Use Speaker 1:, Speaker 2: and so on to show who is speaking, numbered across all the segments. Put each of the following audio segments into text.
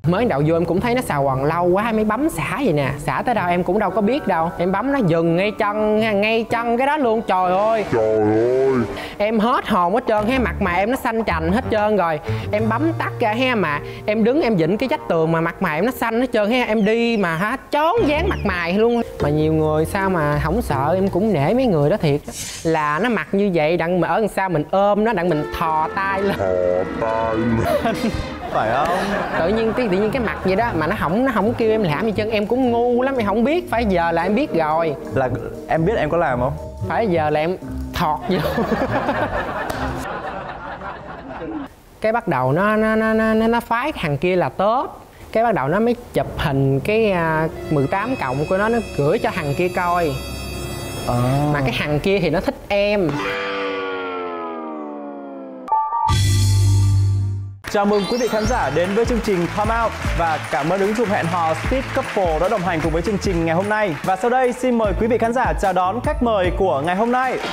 Speaker 1: Mới đầu vô em cũng thấy nó xà quần lâu quá, em mới bấm xả vậy nè. Xả tới đâu em cũng đâu có biết đâu. Em bấm nó dừng ngay chân cái đó luôn. Trời ơi em hết hồn hết trơn ha. Mặt mày em nó xanh chành hết trơn rồi. Em bấm tắt ra ha, mà em đứng em vịnh cái vách tường mà mặt mày em nó xanh hết trơn ha. Em đi mà ha chón dán mặt mày luôn. Mà nhiều người sao mà không sợ, em cũng nể mấy người đó thiệt. Là nó mặc như vậy đặng mà ở đằng sau mình ôm nó, đặng mình thò tay lên.
Speaker 2: Phải không?
Speaker 1: Tự nhiên cái mặt vậy đó mà nó không kêu em làm gì chân. Em cũng ngu lắm, em không biết. Phải giờ là em biết rồi.
Speaker 2: Là em biết em có làm không?
Speaker 1: Phải giờ là em thọt vô. Cái bắt đầu nó phái cái thằng kia là tốt. Cái bắt đầu nó mới chụp hình cái 18 cộng của nó gửi cho thằng kia coi. Mà cái thằng kia thì nó thích em.
Speaker 2: Chào mừng quý vị khán giả đến với chương trình Come Out. Và cảm ơn ứng dụng hẹn hò Speed Couple đã đồng hành cùng với chương trình ngày hôm nay. Và sau đây xin mời quý vị khán giả chào đón khách mời của ngày hôm nay.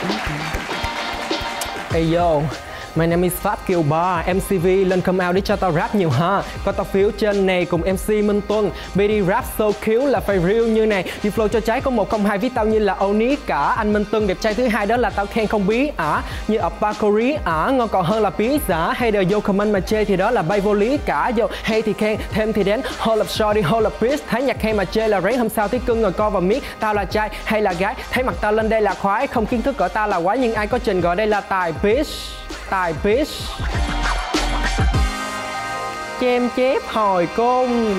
Speaker 1: Hey yo, my name is Pháp Kiều Ba, MCV lên Come Out để cho tao rap nhiều ha. Có tao phiếu trên này cùng MC Minh Tuân. BD rap so cute là phải real như này. Đi flow cho trái có 102 viết tao như là Oni cả. Anh Minh Tuân đẹp trai thứ hai đó là tao khen không bí như ở Bakery ngon còn hơn là pizza. Hay đều vô comment mà chê thì đó là bay vô lý cả. Vô hay thì khen, thêm thì đến. Hold up shorty, hold up bitch. Thấy nhạc hay mà chê là rấy hôm sau thấy cưng ngồi co và miết. Tao là trai hay là gái, thấy mặt tao lên đây là khoái. Không kiến thức gọi tao là quái nhưng ai có trình gọi đây là tài bitch. Tài bitch. Chêm chép hồi cung.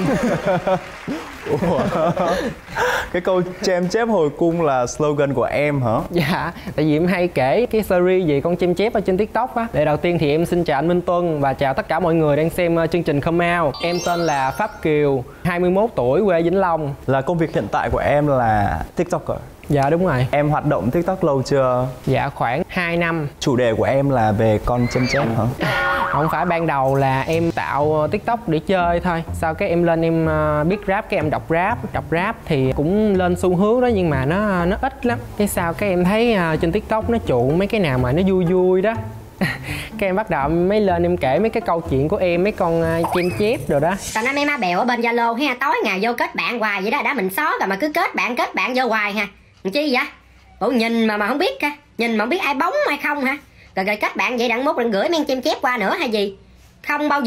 Speaker 2: Cái câu chêm chép hồi cung là slogan của em hả?
Speaker 1: Dạ, tại vì em hay kể cái series về con chêm chép ở trên TikTok á. Để đầu tiên thì em xin chào anh Minh Tuân và chào tất cả mọi người đang xem chương trình Come Out. Em tên là Pháp Kiều, 21 tuổi, quê Vĩnh Long.
Speaker 2: Là công việc hiện tại của em là TikToker.
Speaker 1: Dạ đúng rồi.
Speaker 2: Em hoạt động TikTok lâu chưa?
Speaker 1: Dạ khoảng 2 năm.
Speaker 2: Chủ đề của em là về con chêm chép hả?
Speaker 1: Không phải, ban đầu là em tạo TikTok để chơi thôi. Sau cái em lên em biết rap, cái em đọc rap thì cũng lên xu hướng đó nhưng mà nó ít lắm. Cái sau cái em thấy trên TikTok nó chuộng mấy cái nào mà nó vui vui đó. Cái em bắt đầu mới lên em kể mấy cái câu chuyện của em, mấy con chêm chép rồi đó.
Speaker 3: Tao nói mấy má bèo ở bên Zalo ha, tối ngày vô kết bạn hoài vậy đó, đã mình xó rồi mà cứ kết bạn vô hoài ha. Làm chi vậy? Bộ nhìn mà không biết ha, nhìn mà không biết ai bóng hay không hả? Rồi kết bạn vậy đặng mốt đừng gửi men chêm chép qua nữa hay gì? Không bao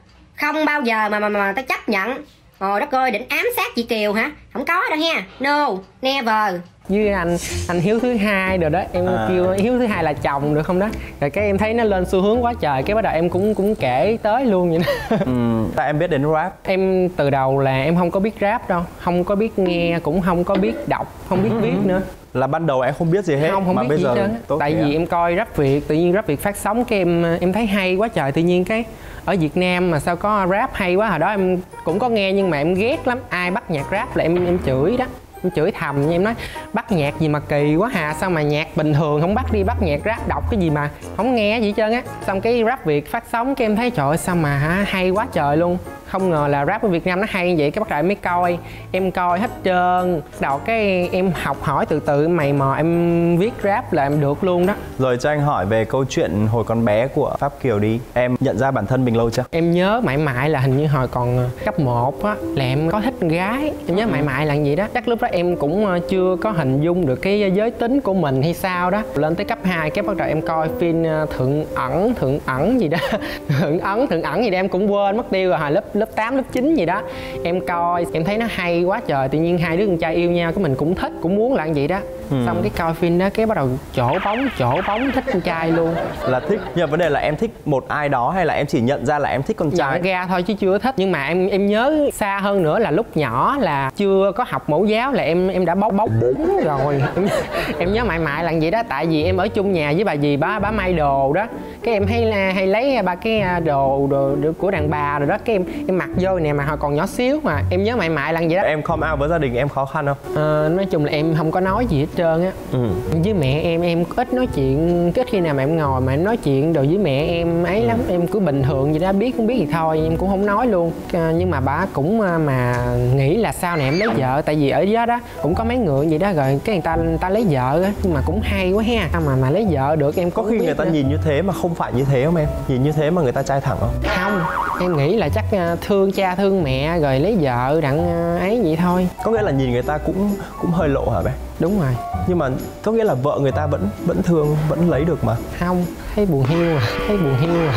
Speaker 3: giờ mà tao chấp nhận. Ồ đất ơi, định ám sát chị Kiều hả? Không có đâu ha. No, never.
Speaker 1: Với anh Hiếu thứ hai rồi đó, em kêu Hiếu thứ hai là chồng được không đó. Rồi cái em thấy nó lên xu hướng quá trời, cái bắt đầu em cũng kể tới luôn vậy đó.
Speaker 2: Tại em biết đến rap.
Speaker 1: Em từ đầu là em không có biết rap đâu, không có biết nghe, cũng không có biết đọc, không biết viết nữa.
Speaker 2: Là ban đầu em không biết gì hết.
Speaker 1: Không
Speaker 2: mà
Speaker 1: biết
Speaker 2: bây
Speaker 1: gì
Speaker 2: giờ
Speaker 1: hết trơn. Tại vì em coi rap Việt, tự nhiên rap Việt phát sóng cái em thấy hay quá trời. Tự nhiên cái ở Việt Nam mà sao có rap hay quá. Hồi đó em cũng có nghe nhưng mà em ghét lắm. Ai bắt nhạc rap là em chửi đó. Em chửi thầm nha, em nói bắt nhạc gì mà kỳ quá hà, sao mà nhạc bình thường không bắt đi bắt nhạc rap, đọc cái gì mà không nghe gì hết trơn á. Xong cái rap Việt phát sóng cái em thấy trời ơi sao mà hay quá trời luôn. Không ngờ là rap ở Việt Nam nó hay như vậy, cái bắt đầu em mới coi. Em coi hết trơn. Đầu cái em học hỏi từ từ mày mò em viết rap là em được luôn đó. Rồi
Speaker 2: cho anh hỏi về câu chuyện hồi còn bé của Pháp Kiều đi. Em nhận ra bản thân mình lâu chưa?
Speaker 1: Em nhớ mãi là hình như hồi còn cấp 1 á là em có thích con gái. Em nhớ mãi là vậy đó. Chắc lúc đó em cũng chưa có hình dung được cái giới tính của mình hay sao đó. Lên tới cấp 2 cái bắt đầu em coi phim thượng ẩn gì đó. thượng ẩn gì đó em cũng quên mất tiêu rồi. Hồi lớp 8, lớp 9 gì đó em coi, em thấy nó hay quá trời. Tự nhiên hai đứa con trai yêu nhau cái mình cũng thích, cũng muốn làm vậy đó. Xong cái coi phim đó cái bắt đầu chỗ bóng thích con trai luôn.
Speaker 2: Là thích, nhưng vấn đề là em thích một ai đó hay là em chỉ nhận ra là em thích con trai?
Speaker 1: Nhận ra thôi chứ chưa thích. Nhưng mà em nhớ xa hơn nữa là lúc nhỏ là chưa có học mẫu giáo là em đã bóng rồi. Em nhớ mãi là vậy đó. Tại vì em ở chung nhà với bà dì bá may đồ đó. Cái em hay lấy ba cái đồ của đàn bà rồi đó. Cái em mặc vô nè mà hồi còn nhỏ xíu mà. Em nhớ mãi là vậy đó.
Speaker 2: Em come out với gia đình em khó khăn không?
Speaker 1: Nói chung là em không có nói gì hết trơn á. Với mẹ em ít nói chuyện. Ít khi nào mà em ngồi mà em nói chuyện đồ với mẹ em ấy lắm. Em cứ bình thường vậy đó, biết không biết gì thôi, em cũng không nói luôn. Nhưng mà bà cũng mà nghĩ là sau này em lấy vợ. Tại vì ở đó đó cũng có mấy người vậy đó, rồi cái người ta lấy vợ á. Nhưng mà cũng hay quá ha. Mà lấy vợ được em
Speaker 2: có khi người ta nhìn như thế mà không phải như thế không em? Nhìn như thế mà người ta trai thẳng không?
Speaker 1: Không, Em nghĩ là chắc thương cha thương mẹ rồi lấy vợ đặng ấy vậy thôi.
Speaker 2: Có nghĩa là nhìn người ta cũng hơi lộ hả bé?
Speaker 1: Đúng rồi.
Speaker 2: Nhưng mà có nghĩa là vợ người ta vẫn thương, vẫn lấy được mà.
Speaker 1: Không, thấy buồn hiu à, thấy buồn hiu à.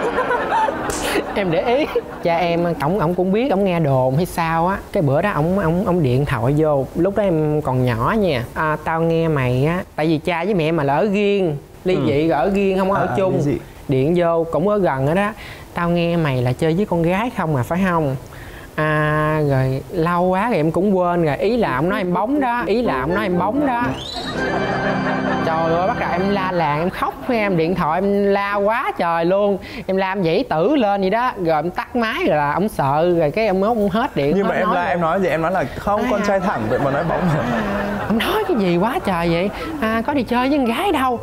Speaker 1: Em để ý cha em ổng cũng biết, ổng nghe đồn hay sao á. Cái bữa đó ổng điện thoại vô, lúc đó em còn nhỏ nha. Tao nghe mày á, tại vì cha với mẹ mà là ở riêng, ly dị ở riêng không có ở chung. Điện vô cũng ở gần ở đó. Tao nghe mày là chơi với con gái không à, phải không? Rồi lâu quá rồi em cũng quên rồi. Ý là ông nói em bóng đó, Trời ơi, bắt đầu em la làng, em khóc với em, điện thoại em la quá trời luôn. Em la em dãy tử lên vậy đó, rồi em tắt máy rồi là ông sợ, rồi cái ông hết điện.
Speaker 2: Nhưng mà em la, em nói gì? Em nói là không, con trai thẳng vậy mà nói bóng hả?
Speaker 1: Ông nói cái gì quá trời vậy? Có đi chơi với con gái đâu.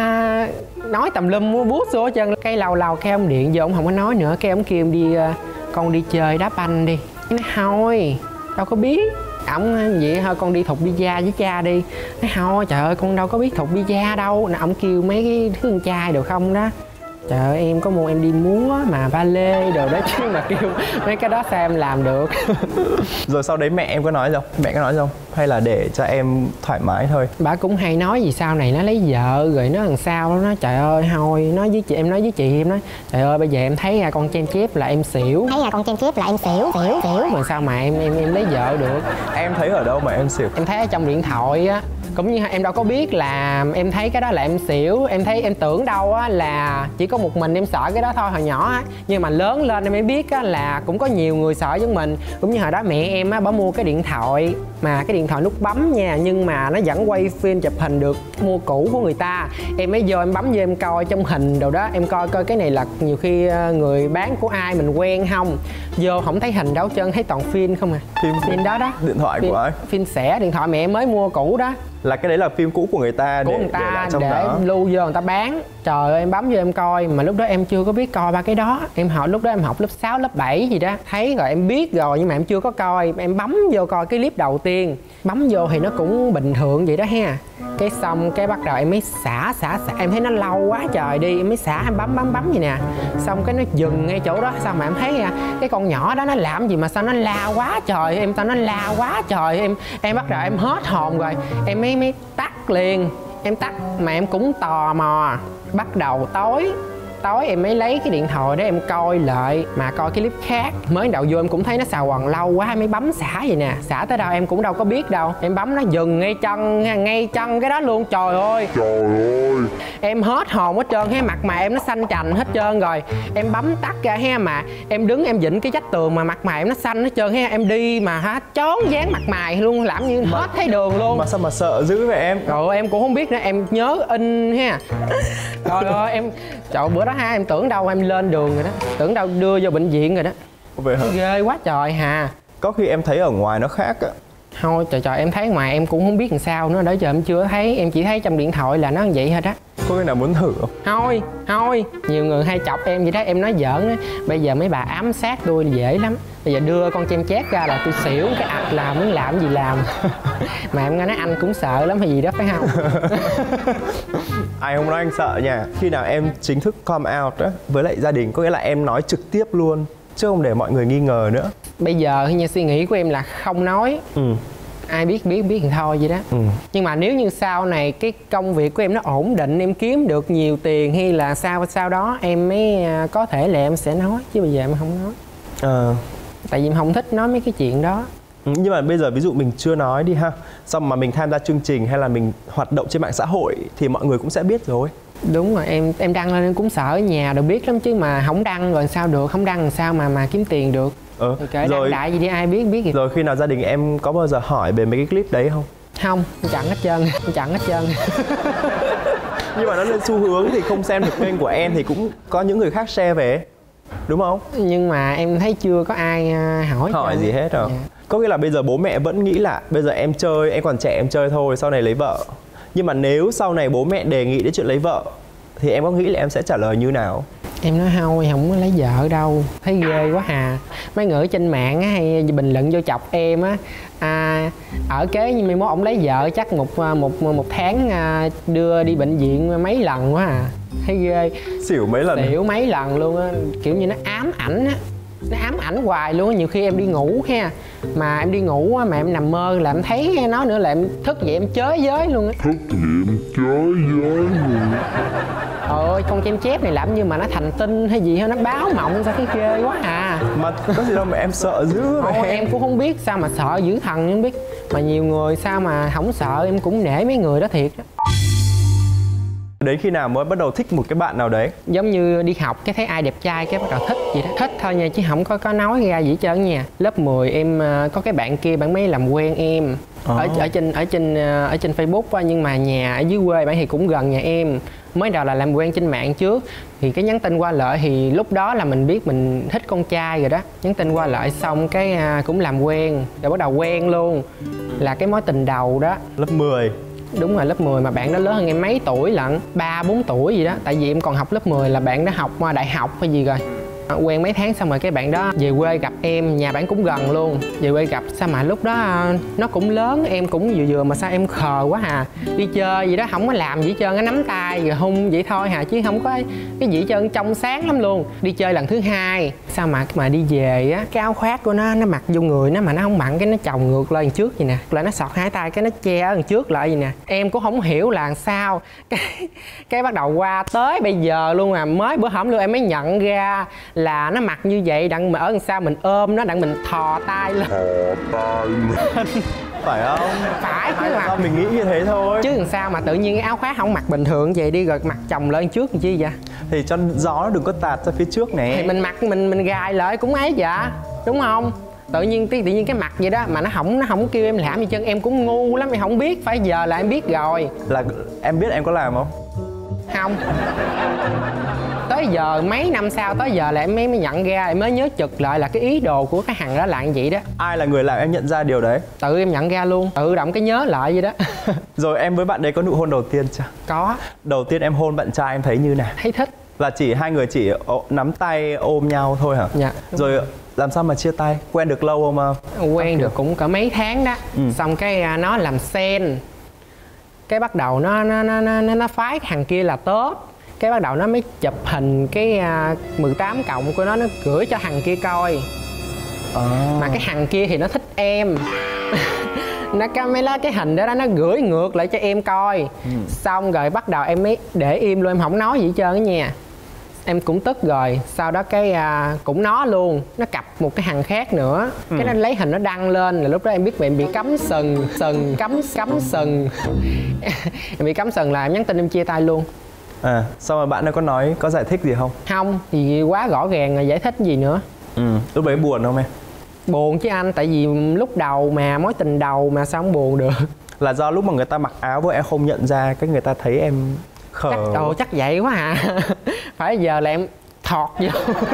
Speaker 1: Nói tầm lum mua bút vô chân. Cái lâu cái ông điện vô, ông không có nói nữa. Cái ông kêu em đi, con đi chơi đá banh đi. Em nói thôi, đâu có biết. Ổng vậy thôi con đi thục pizza với cha đi. Nói thôi trời ơi con đâu có biết thục pizza đâu. Ổng kêu mấy cái thứ con trai được không đó. Trời ơi em có mua em đi múa mà ballet đồ đó chứ mà kêu mấy cái đó sao em làm được.
Speaker 2: Rồi sau đấy mẹ em có nói không? Mẹ có nói không? Hay là để cho em thoải mái thôi?
Speaker 1: Bà cũng hay nói gì sau này nó lấy vợ rồi nó làm sao đó. Nó trời ơi thôi, nói với chị, em nói với chị em nói trời ơi bây giờ em thấy ra con chen chép là em xỉu. Mà sao mà em lấy vợ được?
Speaker 2: Em thấy ở đâu mà em xỉu?
Speaker 1: Em thấy ở trong điện thoại á. Cũng như em đâu có biết là em thấy cái đó là em xỉu. Em thấy em tưởng đâu á là chỉ có một mình em sợ cái đó thôi hồi nhỏ á. Nhưng mà lớn lên em mới biết á là cũng có nhiều người sợ với mình. Cũng như hồi đó mẹ em á, bà mua cái điện thoại mà cái điện thoại nút bấm nha, nhưng mà nó vẫn quay phim chụp hình được, mua cũ của người ta. Em mới vô em bấm vô em coi trong hình đồ đó, em coi cái này là nhiều khi người bán của ai mình quen không. Vô không thấy hình đâu trơn, thấy toàn phim không à. Phim đó đó.
Speaker 2: Điện thoại của ai?
Speaker 1: Phim xẻ, điện thoại mẹ em mới mua cũ đó.
Speaker 2: Là cái đấy là phim cũ của người ta để lại trong đó,
Speaker 1: lưu vô người ta bán. Trời ơi em bấm vô em coi, mà lúc đó em chưa có biết coi ba cái đó. Lúc đó em học lớp 6, lớp 7 gì đó. Thấy rồi em biết rồi nhưng mà em chưa có coi. Em bấm vô coi cái clip đầu tiên. Bấm vô thì nó cũng bình thường vậy đó ha. Cái xong cái bắt đầu em mới xả. Em thấy nó lâu quá trời đi, em mới xả, em bấm vậy nè. Xong cái nó dừng ngay chỗ đó. Sao mà em thấy cái con nhỏ đó nó làm gì mà sao nó la quá trời. Em bắt đầu em hết hồn rồi. Em mới tắt liền. Em tắt mà em cũng tò mò. Bắt đầu tối em mới lấy cái điện thoại để em coi lại, mà coi cái clip khác. Mới đầu vô em cũng thấy nó xào quần lâu quá, em mới bấm xả vậy nè. Xả tới đâu em cũng đâu có biết đâu. Em bấm nó dừng ngay chân cái đó luôn. Trời ơi em hết hồn hết trơn. Mặt mày em nó xanh chành hết trơn rồi. Em bấm tắt ra ha, mà em đứng em vịn cái vách tường mà mặt mày em nó xanh hết trơn ha. Em đi mà chón dán mặt mày luôn, làm như hết thấy đường luôn.
Speaker 2: Mà sao mà sợ dữ vậy em?
Speaker 1: Rồi em cũng không biết nữa, em nhớ in ha. Trời ơi em, trời bữa đó ha, em tưởng đâu em lên đường rồi đó, tưởng đâu đưa vô bệnh viện rồi đó.
Speaker 2: Vậy hả?
Speaker 1: Ghê quá trời hà.
Speaker 2: Có khi em thấy ở ngoài nó khác á.
Speaker 1: Thôi trời em thấy ngoài em cũng không biết làm sao nữa. Đó giờ em chưa thấy, em chỉ thấy trong điện thoại là nó như vậy thôi đó.
Speaker 2: Có người nào muốn thử không?
Speaker 1: Thôi nhiều người hay chọc em vậy đó. Em nói giỡn đó, bây giờ mấy bà ám sát tôi dễ lắm. Bây giờ đưa con chem chét ra là tôi xỉu cái ạch là muốn làm gì làm. Mà em nghe nói anh cũng sợ lắm hay gì đó phải không?
Speaker 2: Ai không nói anh sợ nha. Khi nào em chính thức come out á với lại gia đình, có nghĩa là em nói trực tiếp luôn chứ không để mọi người nghi ngờ nữa.
Speaker 1: Bây giờ như suy nghĩ của em là không nói. Ai biết thì thôi vậy đó. Nhưng mà nếu như sau này cái công việc của em nó ổn định, em kiếm được nhiều tiền hay là sau đó em mới có thể là em sẽ nói, chứ bây giờ em không nói. Tại vì em không thích nói mấy cái chuyện đó.
Speaker 2: Nhưng mà bây giờ ví dụ mình chưa nói đi ha, xong mà mình tham gia chương trình hay là mình hoạt động trên mạng xã hội thì mọi người cũng sẽ biết rồi.
Speaker 1: Đúng rồi, em đăng lên em cũng sợ ở nhà đều biết lắm chứ, mà không đăng rồi sao được, không đăng làm sao mà kiếm tiền được. Kể đăng đại gì đi ai biết gì.
Speaker 2: Rồi khi nào gia đình em có bao giờ hỏi về mấy cái clip đấy không?
Speaker 1: Không, em chặn hết trơn.
Speaker 2: Nhưng mà nó lên xu hướng thì không xem được kênh của em thì cũng có những người khác share về, đúng không?
Speaker 1: Nhưng mà em thấy chưa có ai hỏi
Speaker 2: gì hết rồi. Có nghĩa là bây giờ bố mẹ vẫn nghĩ là bây giờ em chơi, em còn trẻ em chơi thôi, sau này lấy vợ. Nhưng mà nếu sau này bố mẹ đề nghị đến chuyện lấy vợ thì em có nghĩ là em sẽ trả lời như nào?
Speaker 1: Em nói thôi, không có lấy vợ đâu, thấy ghê quá hà. Mấy người trên mạng á, hay bình luận vô chọc em á, ở kế như mai mốt ổng lấy vợ chắc một tháng đưa đi bệnh viện mấy lần quá à. thấy ghê.
Speaker 2: Xỉu mấy lần?
Speaker 1: Xỉu mấy lần luôn á, kiểu như nó ám ảnh á, nó ám ảnh hoài luôn á. Nhiều khi em đi ngủ ha, mà em đi ngủ á, mà em nằm mơ là em thấy nó nữa là em thức dậy em chới giới luôn á.
Speaker 4: Thức dậy em chới giới luôn.
Speaker 1: Ôi con chim chép này làm như mà nó thành tinh hay gì hết, nó báo mộng sao thấy ghê quá à.
Speaker 2: Mà có gì đâu mà em sợ dữ.
Speaker 1: Ôi, em cũng không biết sao mà sợ dữ thần không biết. Mà nhiều người sao mà không sợ, em cũng nể mấy người đó thiệt đó.
Speaker 2: Đến khi nào mới bắt đầu thích một cái bạn nào đấy?
Speaker 1: Giống như đi học cái thấy ai đẹp trai cái bắt đầu thích vậy đó. Thích thôi nha, chứ không có nói ra gì hết trơn nha. Lớp 10 em có cái bạn kia, bạn mới làm quen em ở trên Facebook á, nhưng mà nhà ở dưới quê bạn thì cũng gần nhà em. Mới đầu là làm quen trên mạng trước, thì cái nhắn tin qua lại thì lúc đó là mình biết mình thích con trai rồi đó. Nhắn tin qua lại xong cái cũng làm quen, rồi bắt đầu quen luôn, là cái mối tình đầu đó.
Speaker 2: Lớp 10.
Speaker 1: Đúng rồi, lớp 10 mà bạn đó lớn hơn em mấy tuổi lận, 3-4 tuổi gì đó. Tại vì em còn học lớp 10 là bạn đó học đại học hay gì rồi. Quen mấy tháng xong rồi cái bạn đó về quê gặp em, nhà bạn cũng gần luôn. Về quê gặp sao mà lúc đó nó cũng lớn, em cũng vừa mà sao em khờ quá à. Đi chơi gì đó không có làm gì hết trơn, nó nắm tay rồi hung vậy thôi hà, chứ không có cái gì hết trơn, trong sáng lắm luôn. Đi chơi lần thứ hai sao mà đi về á, cái áo khoác của nó mặc vô người nó mà nó không mặn, cái nó chồng ngược lên trước vậy nè, lại nó sọt hai tay cái nó che ở đằng trước lại vậy nè. Em cũng không hiểu là sao, cái bắt đầu qua tới bây giờ luôn à, mới bữa hổm luôn em mới nhận ra là nó mặc như vậy đặng mà ở đằng sau mình ôm nó, đặng mình thò tay lên.
Speaker 2: Phải không?
Speaker 1: Phải chứ
Speaker 2: là mình nghĩ như thế thôi.
Speaker 1: Chứ làm sao mà tự nhiên cái áo khoác không mặc bình thường vậy đi rồi mặc chồng lên trước làm chi vậy?
Speaker 2: Thì cho gió nó đừng có tạt ra phía trước nè.
Speaker 1: Thì mình mặc mình gài lại cũng ấy dạ, đúng không? Tự nhiên cái mặt vậy đó mà nó không kêu em làm gì chân, em cũng ngu lắm, em không biết, phải giờ là em biết rồi.
Speaker 2: Là em biết em có làm không?
Speaker 1: Không. Tới giờ mấy năm sau tới giờ là em mới nhận ra, em mới nhớ chực lại là cái ý đồ của cái thằng đó là như vậy đó.
Speaker 2: Ai là người làm em nhận ra điều đấy?
Speaker 1: Tự em nhận ra luôn, tự động cái nhớ lại vậy đó.
Speaker 2: Rồi em với bạn đấy có nụ hôn đầu tiên chưa?
Speaker 1: Có. Đầu
Speaker 2: tiên em hôn bạn trai em thấy như nào?
Speaker 1: Thấy thích.
Speaker 2: Là hai người chỉ nắm tay ôm nhau thôi hả?
Speaker 1: Dạ.
Speaker 2: Rồi làm sao mà chia tay? Quen được lâu không?
Speaker 1: Quen được cũng cỡ mấy tháng đó. Xong cái nó làm sen, cái bắt đầu nó phái thằng kia là tốt, cái bắt đầu nó mới chụp hình cái 18 cộng của nó gửi cho thằng kia coi. Mà cái thằng kia thì nó thích em. Nó mới lấy cái hình đó nó gửi ngược lại cho em coi. Xong rồi bắt đầu em mới để im luôn, em không nói gì hết trơn á nha. Em cũng tức rồi, sau đó cái cũng nó luôn, nó cặp một cái thằng khác nữa, cái nó lấy hình nó đăng lên, là lúc đó em biết em bị cấm sừng cấm sừng. Em bị cấm sừng là em nhắn tin em chia tay luôn.
Speaker 2: Xong rồi bạn nó có giải thích gì không?
Speaker 1: Không, thì quá rõ ràng rồi, giải thích gì nữa.
Speaker 2: Lúc đấy buồn không em?
Speaker 1: Buồn chứ anh, tại vì lúc đầu mà mối tình đầu mà sao không buồn được.
Speaker 2: Là do lúc mà người ta mặc áo với em không nhận ra, cái người ta thấy em khờ.
Speaker 1: Chắc vậy quá à. Phải giờ là em thọt vô.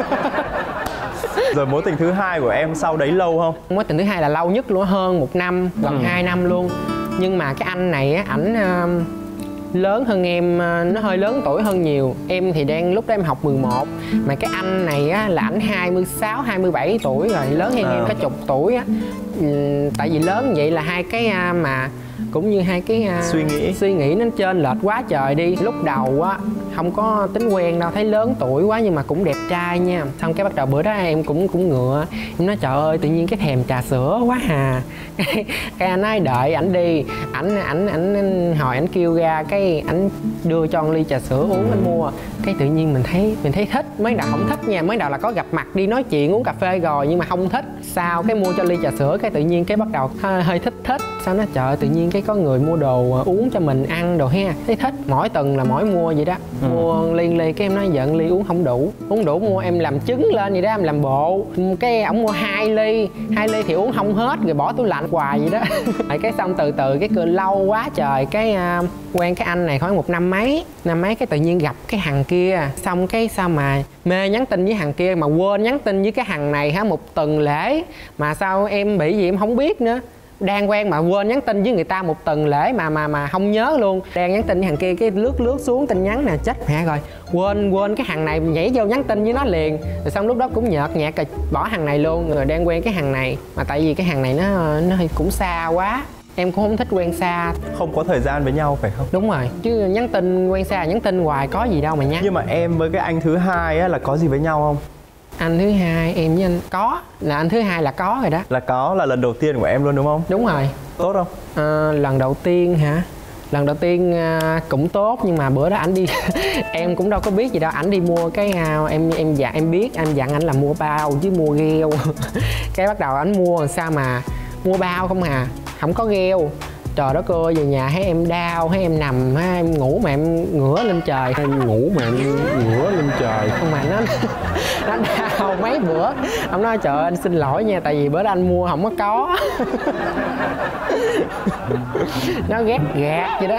Speaker 2: Rồi mối tình thứ hai của em sau đấy lâu không?
Speaker 1: Mối tình thứ hai là lâu nhất luôn, hơn 1 năm, gần 2 năm luôn. Nhưng mà cái anh này á, ảnh lớn hơn em, nó hơi lớn tuổi hơn nhiều. Em thì lúc đó em học 11. Mà cái anh này á là ảnh 26, 27 tuổi rồi, lớn hơn em có chục tuổi á. Tại vì lớn vậy là hai cái mà cũng như hai cái suy nghĩ nó trên lệch quá trời đi. Lúc đầu á không có tính quen đâu, thấy lớn tuổi quá nhưng mà cũng đẹp trai nha. Xong cái bắt đầu bữa đó em cũng ngựa, em nói trời ơi tự nhiên cái thèm trà sữa quá hà. Cái anh ấy đợi ảnh đi, ảnh hồi ảnh kêu ra, cái ảnh đưa cho 1 ly trà sữa uống, anh mua. Cái tự nhiên mình thấy thích. Mới đầu không thích nha, mới đầu là có gặp mặt đi nói chuyện uống cà phê rồi nhưng mà không thích. Sau cái mua cho ly trà sữa, cái tự nhiên cái bắt đầu hơi thích. Sao nó trời tự nhiên cái có người mua đồ uống cho mình ăn đồ ha, thấy thích. Mỗi tuần là mỗi mua vậy đó. Mua ly cái em nói giận ly uống không đủ mua em làm trứng lên vậy đó, em làm bộ. Cái ổng mua 2 ly thì uống không hết rồi bỏ tủ lạnh hoài vậy đó. Cái xong từ cái cười lâu quá trời, cái quen cái anh này khoảng 1 năm mấy cái tự nhiên gặp cái thằng kia. Xong cái sao mà mê nhắn tin với thằng kia mà quên nhắn tin với cái thằng này hả, 1 tuần lễ mà sao em bị gì em không biết nữa. Đang quen mà quên nhắn tin với người ta 1 tuần lễ mà không nhớ luôn. Đang nhắn tin với thằng kia cái lướt xuống tin nhắn nè, chết mẹ rồi, quên cái thằng này nhảy vô nhắn tin với nó liền. Rồi xong lúc đó cũng nhợt nhạt rồi bỏ thằng này luôn. Rồi đang quen cái thằng này mà tại vì cái thằng này nó cũng xa quá. Em cũng không thích quen xa.
Speaker 2: Không có thời gian với nhau phải không?
Speaker 1: Đúng rồi, chứ nhắn tin quen xa nhắn tin hoài có gì đâu mà nhắn.
Speaker 2: Nhưng mà em với cái anh thứ hai á là có gì với nhau không?
Speaker 1: Anh thứ hai em với anh có, là anh thứ hai là có rồi đó.
Speaker 2: Là lần đầu tiên của em luôn đúng không?
Speaker 1: Đúng rồi.
Speaker 2: Tốt không?
Speaker 1: Lần đầu tiên hả? Lần đầu tiên cũng tốt, nhưng mà bữa đó ảnh đi em cũng đâu có biết gì đâu, ảnh đi mua cái em biết anh dặn ảnh là mua bao chứ mua gheo cái bắt đầu ảnh mua làm sao mà mua bao không à, không có gheo. Trời đất ơi, về nhà thấy em đau, thấy em nằm, thấy em ngủ mà em ngửa lên trời.
Speaker 4: Em ngủ mà em ngửa lên trời.
Speaker 1: Không mà nó đau mấy bữa. Ông nói trời ơi, anh xin lỗi nha, tại vì bữa đó anh mua không có. Nó ghét gạt vậy đó.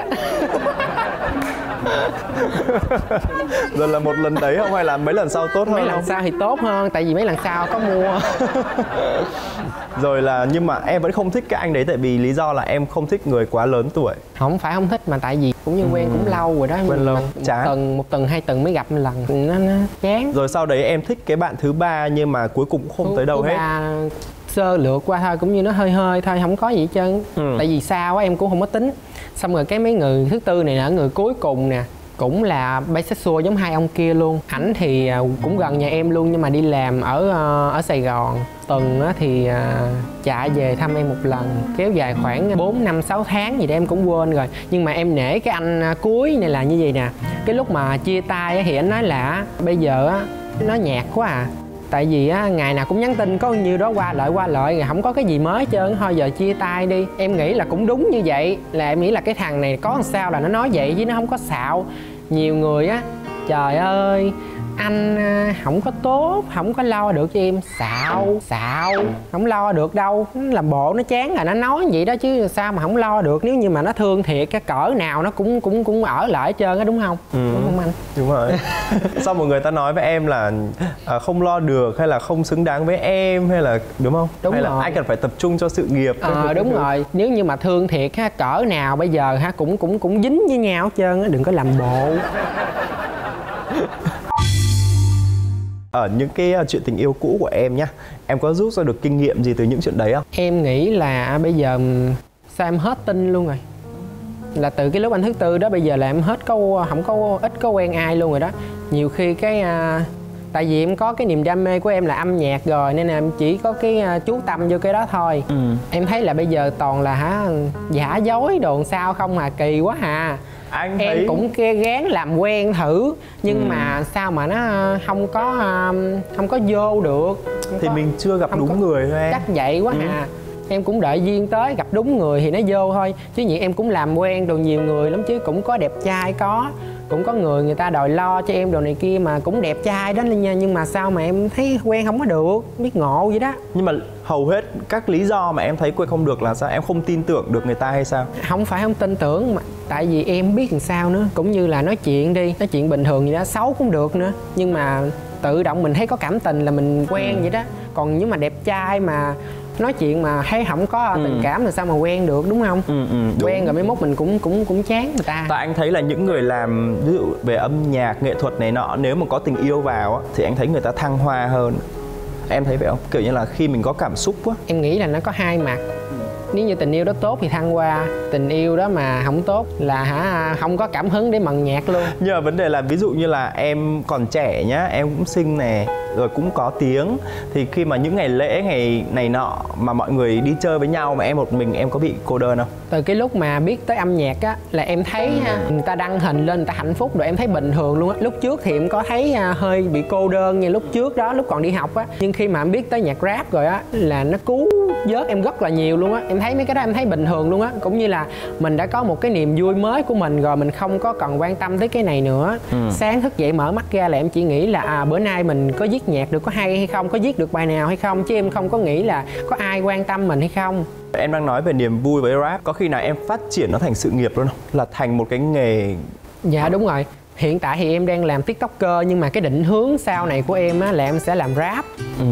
Speaker 2: Rồi là một lần đấy không hay là mấy lần sau tốt hơn?
Speaker 1: Mấy lần sau thì tốt hơn, tại vì mấy lần sau có mua.
Speaker 2: Rồi là nhưng mà em vẫn không thích cái anh đấy tại vì lý do là em không thích người quá lớn tuổi.
Speaker 1: Không phải không thích mà tại vì cũng như quen cũng lâu rồi đó.
Speaker 2: Quen lâu,
Speaker 1: một tuần 2 tuần mới gặp một lần, nó chán.
Speaker 2: Rồi sau đấy em thích cái bạn thứ ba nhưng mà cuối cùng cũng không tới đâu hết.
Speaker 1: Sơ lược qua thôi, cũng như nó hơi hơi thôi, không có gì hết trơn. Tại vì sao á em cũng không có tính. Xong rồi cái mấy người thứ tư này là người cuối cùng nè, cũng là bisexual giống hai ông kia luôn. Ảnh thì cũng gần nhà em luôn nhưng mà đi làm ở Sài Gòn. Tuần thì chạy về thăm em một lần, kéo dài khoảng 4, 5, 6 tháng gì đó em cũng quên rồi. Nhưng mà em nể cái anh cuối này là như vậy nè. Cái lúc mà chia tay thì anh nói là bây giờ nó nhạt quá à. Tại vì ngày nào cũng nhắn tin có nhiêu đó qua lại rồi không có cái gì mới hết trơn, thôi giờ chia tay đi. Em nghĩ là cũng đúng như vậy, là em nghĩ là cái thằng này có làm sao là nó nói vậy chứ nó không có xạo. Nhiều người trời ơi anh không có tốt, không có lo được cho em. Xạo không lo được đâu, nó làm bộ nó chán rồi nó nói vậy đó chứ sao mà không lo được. Nếu như mà nó thương thiệt cái cỡ nào nó cũng ở lại hết trơn á, đúng không? Đúng không anh?
Speaker 2: Đúng rồi. Sau một người ta nói với em là không lo được hay là không xứng đáng với em hay là đúng không?
Speaker 1: Đúng
Speaker 2: hay
Speaker 1: rồi.
Speaker 2: Là anh cần phải tập trung cho sự nghiệp.
Speaker 1: Đúng rồi. Nếu như mà thương thiệt cỡ nào bây giờ cũng dính với nhau hết trơn á, đừng có làm bộ.
Speaker 2: Ở những cái chuyện tình yêu cũ của em nhá, em có rút ra được kinh nghiệm gì từ những chuyện đấy không?
Speaker 1: Em nghĩ là bây giờ sao em hết tin luôn rồi. Là từ cái lúc anh thứ tư đó bây giờ là em ít có quen ai luôn rồi đó. Nhiều khi tại vì em có cái niềm đam mê của em là âm nhạc rồi nên là em chỉ có cái chú tâm vô cái đó thôi. Em thấy là bây giờ toàn là giả dối đồn sao không à, kỳ quá à.
Speaker 2: Anh
Speaker 1: em
Speaker 2: thấy...
Speaker 1: cũng gán làm quen thử nhưng mà sao mà nó không có vô được.
Speaker 2: Thì mình chưa gặp đúng người thôi em.
Speaker 1: Chắc vậy quá à. Em cũng đợi duyên tới gặp đúng người thì nó vô thôi. Chứ vậy em cũng làm quen đồ nhiều người lắm chứ. Cũng có đẹp trai cũng có người ta đòi lo cho em đồ này kia mà cũng đẹp trai đó nha. Nhưng mà sao mà em thấy quen không có được, biết ngộ vậy đó.
Speaker 2: Nhưng mà hầu hết các lý do mà em thấy quen không được là sao? Em không tin tưởng được người ta hay sao?
Speaker 1: Không phải không tin tưởng mà tại vì em biết làm sao nữa. Cũng như là nói chuyện bình thường vậy đó, xấu cũng được nữa. Nhưng mà tự động mình thấy có cảm tình là mình quen vậy đó. Còn nếu mà đẹp trai mà nói chuyện mà thấy không có tình cảm là sao mà quen được, đúng không? Quen rồi mấy mốt mình cũng chán người ta.
Speaker 2: Tại anh thấy là những người làm ví dụ về âm nhạc, nghệ thuật này nọ, nếu mà có tình yêu vào thì anh thấy người ta thăng hoa hơn. Em thấy vậy không? Kiểu như là khi mình có cảm xúc á.
Speaker 1: Em nghĩ là nó có hai mặt. Nếu như tình yêu đó tốt thì thăng hoa, tình yêu đó mà không tốt là không có cảm hứng để mần nhạc luôn.
Speaker 2: Nhưng mà vấn đề là ví dụ như là em còn trẻ nhá, em cũng xinh nè, rồi cũng có tiếng. Thì khi mà những ngày lễ, ngày này nọ mà mọi người đi chơi với nhau mà em một mình, em có bị cô đơn không?
Speaker 1: Từ cái lúc mà biết tới âm nhạc á là em thấy người ta đăng hình lên người ta hạnh phúc rồi em thấy bình thường luôn á. Lúc trước thì em có thấy hơi bị cô đơn như lúc trước đó, lúc còn đi học á. Nhưng khi mà em biết tới nhạc rap rồi á là nó cứu vớt em rất là nhiều luôn á. Em thấy mấy cái đó em thấy bình thường luôn á. Cũng như là mình đã có một cái niềm vui mới của mình rồi, mình không có cần quan tâm tới cái này nữa. Sáng thức dậy mở mắt ra là em chỉ nghĩ là bữa nay mình có viết nhạc được có hay hay không, có viết được bài nào hay không, chứ em không có nghĩ là có ai quan tâm mình hay không.
Speaker 2: Em đang nói về niềm vui với rap, có khi nào em phát triển nó thành sự nghiệp luôn không? Là thành một cái nghề?
Speaker 1: Dạ đúng rồi. Hiện tại thì em đang làm tiktoker nhưng mà cái định hướng sau này của em á là em sẽ làm rap.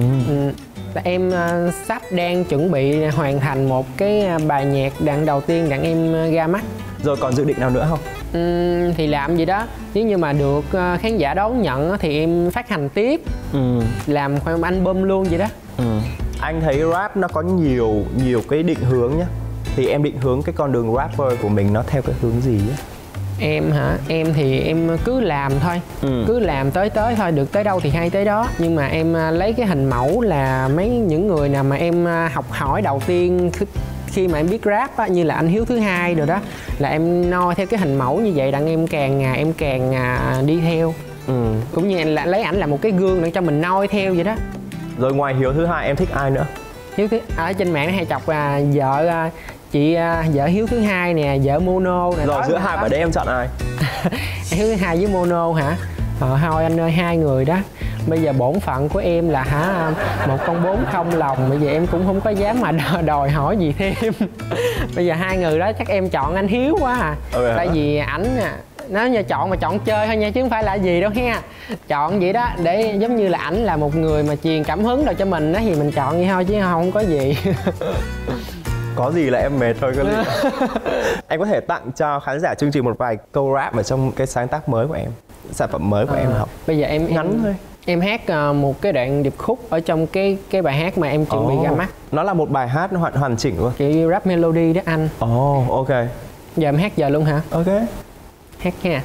Speaker 1: Em sắp đang chuẩn bị hoàn thành một cái bài nhạc đoạn đầu tiên đặng em ra mắt.
Speaker 2: Rồi còn dự định nào nữa không?
Speaker 1: Thì làm gì đó, nếu như mà được khán giả đón nhận thì em phát hành tiếp, làm khoan album luôn vậy đó.
Speaker 2: Anh thấy rap nó có nhiều cái định hướng nhá. thì em định hướng cái con đường rapper của mình nó theo cái hướng gì á?
Speaker 1: Em hả? Em thì em cứ làm thôi. Cứ làm tới thôi, được tới đâu thì hay tới đó. Nhưng mà em lấy cái hình mẫu là những người nào mà em học hỏi đầu tiên khi mà em biết rap á, như là anh Hiếu thứ hai rồi đó, là em noi theo cái hình mẫu như vậy, đặng em càng đi theo. Cũng như là lấy ảnh là một cái gương để cho mình noi theo vậy đó.
Speaker 2: Rồi ngoài Hiếu thứ hai em thích ai nữa?
Speaker 1: Ở trên mạng hay chọc vợ chị, vợ Hiếu thứ hai nè, vợ Mono nè.
Speaker 2: Rồi giữa hai bạn đấy em chọn ai?
Speaker 1: Hiếu thứ hai với Mono hả? Thôi anh ơi, hai người đó. Bây giờ bổn phận của em là một con 4 không lòng, bây giờ em cũng không có dám mà đòi hỏi gì thêm. Bây giờ hai người đó chắc em chọn anh Hiếu quá à. Tại vì ảnh nó nhờ chọn mà chọn chơi thôi nha, chứ không phải là gì đâu ha. Chọn vậy đó để giống như là ảnh là một người mà truyền cảm hứng đâu cho mình đó, thì mình chọn vậy thôi chứ không có gì.
Speaker 2: Có gì là em mệt thôi, có gì. Em có thể tặng cho khán giả chương trình một vài câu rap ở trong cái sáng tác mới của em, sản phẩm mới của em học.
Speaker 1: Bây giờ em
Speaker 2: ngắn thôi.
Speaker 1: Em hát một cái đoạn điệp khúc ở trong cái bài hát mà em chuẩn bị ra mắt.
Speaker 2: Nó là một bài hát hoàn chỉnh luôn,
Speaker 1: kiểu rap melody đó anh.
Speaker 2: Ok.
Speaker 1: Giờ em hát giờ luôn hả?
Speaker 2: Ok.
Speaker 1: Hát nha.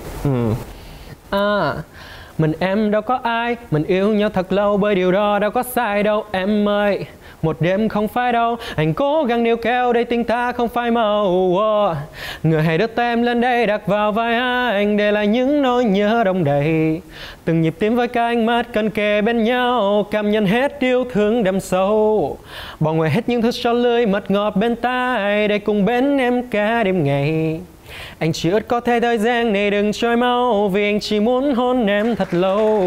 Speaker 1: Mình em đâu có ai, mình yêu nhau thật lâu, bởi điều đó đâu có sai đâu em ơi. Một đêm không phải đâu, anh cố gắng níu kéo để tình ta không phai màu. Người hãy đưa tay em lên đây đặt vào vai anh, để lại những nỗi nhớ đông đầy. Từng nhịp tim với các ánh mắt cần kề bên nhau, cảm nhận hết yêu thương đậm sâu. Bỏ ngoài hết những thứ cho lưới mật ngọt bên tai, để cùng bên em cả đêm ngày. Anh chỉ ước có thể thời gian này đừng trôi mau, vì anh chỉ muốn hôn em thật lâu.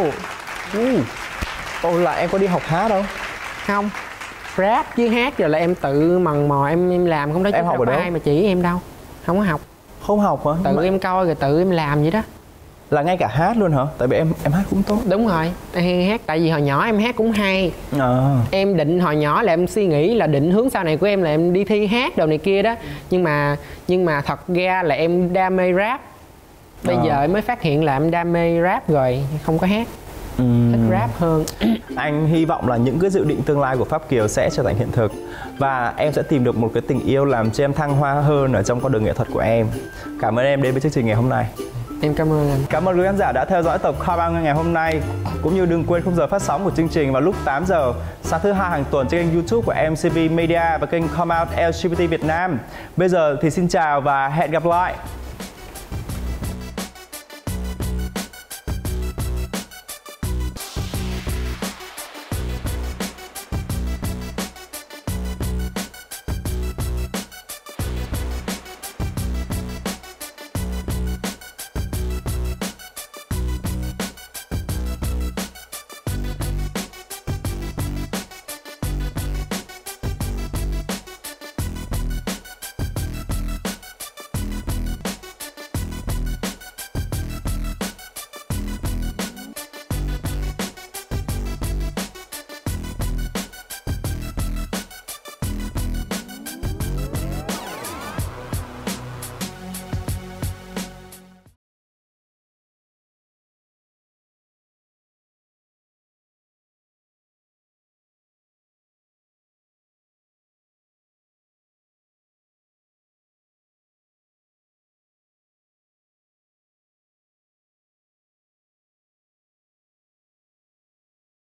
Speaker 2: Là em có đi học hát đâu?
Speaker 1: Không, rap với hát giờ là em tự mần mò em làm không đó, chứ
Speaker 2: em học ở đâu?
Speaker 1: ai mà chỉ em đâu. Không có học.
Speaker 2: Không học hả?
Speaker 1: Tự em coi rồi tự em làm vậy đó.
Speaker 2: Là ngay cả hát luôn hả? Tại vì em hát cũng tốt.
Speaker 1: Đúng rồi, em hát tại vì hồi nhỏ em hát cũng hay. Em định hồi nhỏ là em suy nghĩ là định hướng sau này của em là em đi thi hát đồ này kia đó. Nhưng mà thật ra là em đam mê rap. Bây giờ em mới phát hiện là em đam mê rap rồi, không có hát. Thích rap hơn.
Speaker 2: Anh hy vọng là những cái dự định tương lai của Pháp Kiều sẽ trở thành hiện thực, và em sẽ tìm được một cái tình yêu làm cho em thăng hoa hơn ở trong con đường nghệ thuật của em. Cảm ơn em đến với chương trình ngày hôm nay.
Speaker 1: Em cảm ơn anh.
Speaker 2: Cảm ơn quý khán giả đã theo dõi tập Kho Bang ngày hôm nay. Cũng như đừng quên khung giờ phát sóng của chương trình vào lúc 8 giờ sáng thứ hai hàng tuần trên kênh YouTube của MCV Media và kênh Come Out LGBT Việt Nam. Bây giờ thì xin chào và hẹn gặp lại.